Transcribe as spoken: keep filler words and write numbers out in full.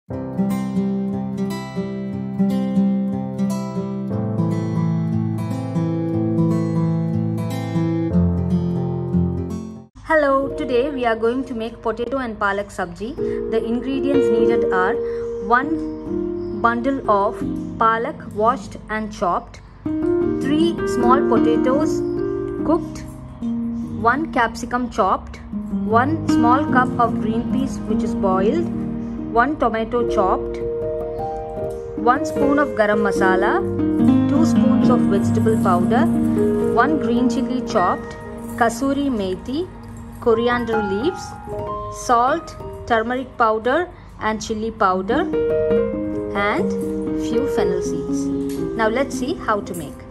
Hello, today we are going to make potato and palak sabji. The ingredients needed are one bundle of palak washed and chopped, three small potatoes cooked, one capsicum chopped, one small cup of green peas which is boiled, one tomato chopped, one spoon of garam masala, two spoons of vegetable powder, one green chilli chopped, kasuri methi, coriander leaves, salt, turmeric powder and chili powder, and few fennel seeds. Now let's see how to make.